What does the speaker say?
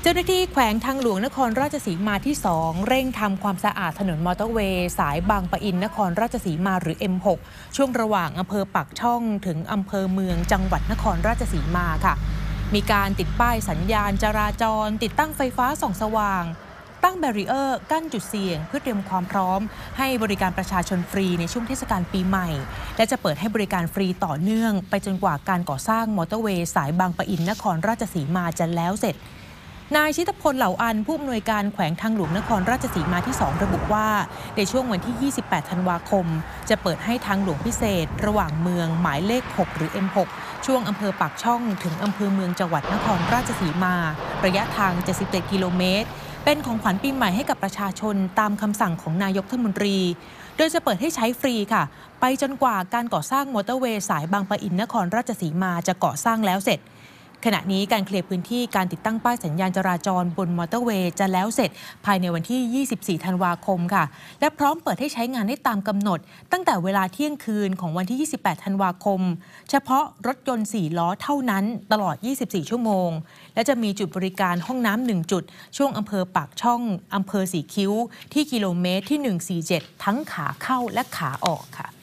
เจ้าหน้าที่แขวงทางหลวงนครราชสีมาที่ 2 เร่งทำความสะอาดถนนมอเตอร์เวย์สายบางปะอินนครราชสีมาหรือ M6 ช่วงระหว่างอำเภอปากช่องถึงอำเภอเมืองจังหวัดนครราชสีมาค่ะมีการติดป้ายสัญญาณจราจรติดตั้งไฟฟ้าส่องสว่างตั้งแบรีเออร์กั้นจุดเสี่ยงเพื่อเตรียมความพร้อมให้บริการประชาชนฟรีในช่วงเทศกาลปีใหม่และจะเปิดให้บริการฟรีต่อเนื่องไปจนกว่าการก่อสร้างมอเตอร์เวย์สายบางปะอินนครราชสีมาจะแล้วเสร็จนายชิตพลเหล่าอันผู้อำนวยการแขวงทางหลวงนครราชสีมาที่ 2 ระบุว่าในช่วงวันที่ 28 ธันวาคมจะเปิดให้ทางหลวงพิเศษระหว่างเมืองหมายเลข 6 หรือ M6 ช่วงอำเภอปากช่องถึงอำเภอเมืองจังหวัดนครราชสีมาระยะทาง 77 กิโลเมตรเป็นของขวัญปีใหม่ให้กับประชาชนตามคำสั่งของนายกรัฐมนตรีโดยจะเปิดให้ใช้ฟรีค่ะไปจนกว่าการก่อสร้างมอเตอร์เวย์สายบางปะอินนครราชสีมาจะก่อสร้างแล้วเสร็จขณะนี้การเคลียร์พื้นที่การติดตั้งป้ายสัญญาณจราจรบนมอเตอร์เวย์จะแล้วเสร็จภายในวันที่ 24 ธันวาคมค่ะและพร้อมเปิดให้ใช้งานได้ตามกำหนดตั้งแต่เวลาเที่ยงคืนของวันที่ 28 ธันวาคมเฉพาะรถยนต์ 4 ล้อเท่านั้นตลอด 24 ชั่วโมงและจะมีจุดบริการห้องน้ำ 1 จุดช่วงอำเภอปากช่องอำเภอสีคิ้วที่กิโลเมตรที่ 147 ทั้งขาเข้าและขาออกค่ะ